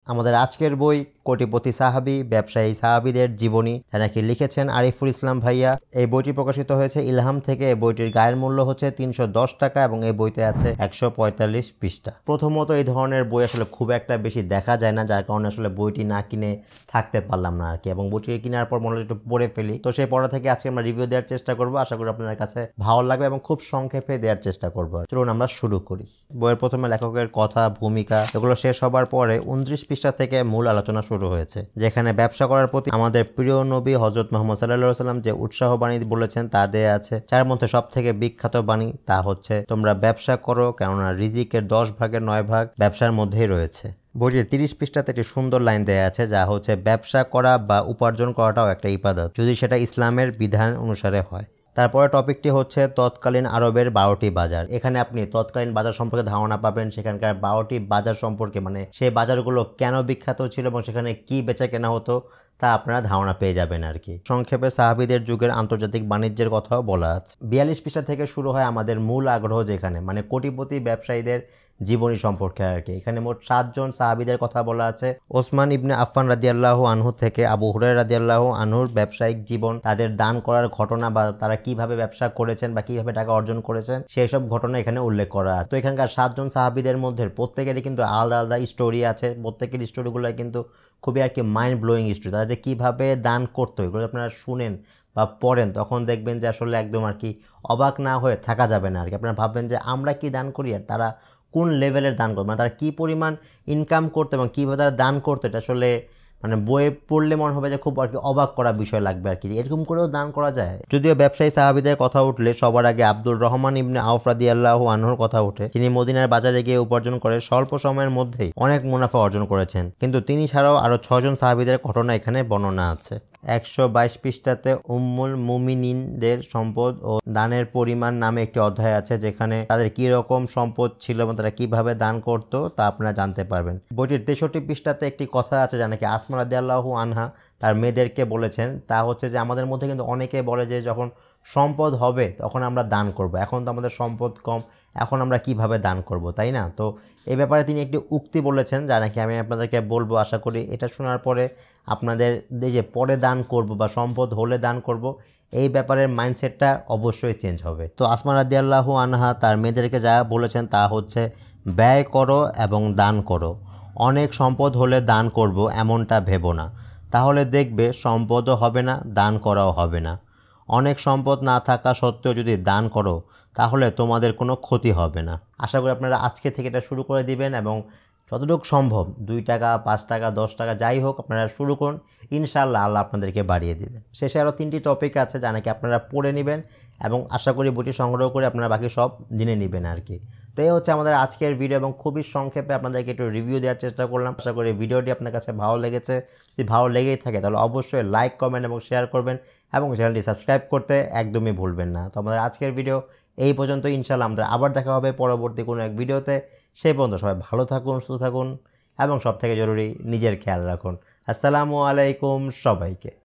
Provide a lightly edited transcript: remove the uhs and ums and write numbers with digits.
আমাদের আজকের বই কোটিপতি সাহাবি, ব্যবসায়ী সাহাবিদের জীবনী, যা নাকি লিখেছেন আরিফুল ইসলাম ভাইয়া। এই বইটি প্রকাশিত হয়েছে ইলহাম থেকে। এই বইটির গায়ের মূল্য হচ্ছে 310 টাকা এবং এই বইতে আছে 145 পৃষ্ঠা। প্রথমত এই ধরনের বই আসলে খুব একটা বেশি দেখা যায় না, যার কারণে আসলে বইটি না কিনে থাকতে পারলাম না আর কি, এবং বইটি কেনার পর মনে একটু পড়ে ফেলি। তো সেই পড়া থেকে আজকে আমরা রিভিউ দেওয়ার চেষ্টা করবো। আশা করি আপনাদের কাছে ভালো লাগবে এবং খুব সংক্ষেপে দেওয়ার চেষ্টা করবো। চলুন আমরা শুরু করি। বইয়ের প্রথমে লেখকের কথা, ভূমিকা এগুলো শেষ হবার পরে 29 পৃষ্ঠা থেকে মূল আলোচনা শুরু হয়েছে, যেখানে ব্যবসা করার প্রতি আমাদের প্রিয় নবী হযরত মুহাম্মদ সাল্লাল্লাহু আলাইহি ওয়াসাল্লাম যে উৎসাহ বাণী বলেছেন তা দেয়া আছে। যার মধ্যে সব থেকে বিখ্যাত বাণী তা হচ্ছে তোমরা ব্যবসা করো, কেননা রিজিকের 10 ভাগের 9 ভাগ ব্যবসার মধ্যেই রয়েছে। বইটির 30 পৃষ্ঠাতে একটি সুন্দর লাইন দেয়া আছে, যা হচ্ছে ব্যবসা করা বা উপার্জন করাটাও একটা ইবাদত, যদি সেটা ইসলামের বিধান অনুসারে হয়। তারপরে টপিকটি হচ্ছে তৎকালীন আরবের 12টি বাজার। এখানে আপনি তৎকালীন বাজার সম্পর্কে ধারণা পাবেন, সেখানকার 12টি বাজার সম্পর্কে, মানে সেই বাজারগুলো কেন বিখ্যাত ছিল এবং সেখানে কি বেচা কেনা হতো তা আপনারা ধারণা পেয়ে যাবেন আর কি। সংক্ষেপে সাহাবিদের যুগের আন্তর্জাতিক বাণিজ্যের কথাও বলা আছে। 42 পৃষ্ঠা থেকে শুরু হয় আমাদের মূল আগ্রহ, যেখানে মানে কোটিপতি ব্যবসায়ীদের জীবনী সম্পর্কে আর কি। এখানে মোট 7 জন সাহাবিদের কথা বলা আছে। ওসমান ইবনে আফফান রাদিয়াল্লাহু আনহু থেকে আবু হুরায়রা রাদিয়াল্লাহু আনহুর ব্যবসায়িক জীবন, তাদের দান করার ঘটনা বা তারা কিভাবে ব্যবসা করেছেন বা কিভাবে টাকা অর্জন করেছেন সেই সব ঘটনা এখানে উল্লেখ করা আছে। তো এখানকার 7 জন সাহাবিদের মধ্যে প্রত্যেকেরই কিন্তু আলাদা আলাদা স্টোরি আছে। প্রত্যেকের স্টোরিগুলো কিন্তু খুবই আর কি মাইন্ড ব্লোয়িং স্টোরি। তারা যে কিভাবে দান করতো এগুলো আপনারা শুনেন বা পড়েন, তখন দেখবেন যে আসলে একদম আর কি অবাক না হয়ে থাকা যাবে না আর কি। আপনারা ভাববেন যে আমরা কি দান করি আর তারা কোন লেভেলের দান করবে, মানে তারা কী পরিমাণ ইনকাম করতে এবং কীভাবে তারা দান করতে, এটা আসলে মানে বইয়ে পড়লে মনে হবে যে খুব আর কি অবাক করা বিষয় লাগবে আর কি, এরকম করেও দান করা যায়। যদিও ব্যবসায়ী সাহাবিদের কথা উঠলে সবার আগে আব্দুর রহমান ইবনে আউফ রাদিয়াল্লাহু আনহুর কথা ওঠে। তিনি মদিনার বাজারে গিয়ে উপার্জন করে স্বল্প সময়ের মধ্যেই অনেক মুনাফা অর্জন করেছেন, কিন্তু তিনি ছাড়াও আরও 6 জন সাহাবিদের ঘটনা এখানে বর্ণনা আছে। 122 পৃষ্ঠাতে উম্মুল মুমিনিনদের সম্পদ ও দানের পরিমাণ নামে একটি অধ্যায় আছে, যেখানে তাদের কি রকম সম্পদ ছিল এবং তারা কিভাবে দান করতো তা আপনারা জানতে পারবেন। বইটির 63 পৃষ্ঠাতে একটি কথা আছে, যা নাকি আসমা রাদিয়াল্লাহু আনহা তার মেয়েদেরকে বলেছেন। তা হচ্ছে যে আমাদের মধ্যে কিন্তু অনেকে বলে যে যখন সম্পদ হবে তখন আমরা দান করব, এখন তো আমাদের সম্পদ কম, এখন আমরা কিভাবে দান করব, তাই না? তো এই ব্যাপারে তিনি একটি উক্তি বলেছেন, যা নাকি আমি আপনাদেরকে বলবো। আশা করি এটা শোনার পরে আপনাদের যে পরে দান করব বা সম্পদ হলে দান করব এই ব্যাপারের মাইন্ডসেটটা অবশ্যই চেঞ্জ হবে। তো আসমা রাদিয়াল্লাহু আনহা তার মেয়েদেরকে যা বলেছেন তা হচ্ছে ব্যয় করো এবং দান করো, অনেক সম্পদ হলে দান করব এমনটা ভেবো না, তাহলে দেখবে সম্পদও হবে না, দান করাও হবে না। অনেক সম্পদ না থাকা সত্ত্বেও যদি দান করো তাহলে তোমাদের কোনো ক্ষতি হবে না। আশা করি আপনারা আজকে থেকে এটা শুরু করে দিবেন এবং যতটুকু সম্ভব 2 টাকা 5 টাকা 10 টাকা যাই হোক আপনারা শুরু করুন, ইনশাআল্লাহ আল্লাহ আপনাদেরকে বাড়িয়ে দেবেন। শেষে আরও 3টি টপিক আছে, যা নাকি আপনারা পড়ে নেবেন এবং আশা করি বইটি সংগ্রহ করে আপনারা বাকি সব জেনে নেবেন আর কি। তো এই হচ্ছে আমাদের আজকের ভিডিও এবং খুবই সংক্ষেপে আপনাদেরকে একটু রিভিউ দেওয়ার চেষ্টা করলাম। আশা করি ভিডিওটি আপনার কাছে ভালো লেগেছে। যদি ভালো লেগেই থাকে তাহলে অবশ্যই লাইক, কমেন্ট এবং শেয়ার করবেন এবং চ্যানেলটি সাবস্ক্রাইব করতে একদমই ভুলবেন না। তো আমাদের আজকের ভিডিও এই পর্যন্ত। ইনশাআল্লাহ আমাদের আবার দেখা হবে পরবর্তী কোনো এক ভিডিওতে। সেই পর্যন্ত সবাই ভালো থাকুন, সুস্থ থাকুন এবং সবথেকে জরুরি নিজের খেয়াল রাখুন। আসসালামু আলাইকুম সবাইকে।